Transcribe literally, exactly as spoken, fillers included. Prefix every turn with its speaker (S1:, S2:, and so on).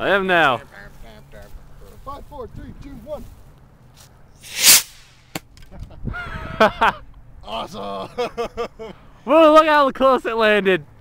S1: I am now.
S2: Five, four, three, two, one. Awesome!
S1: Whoa, look how close it landed.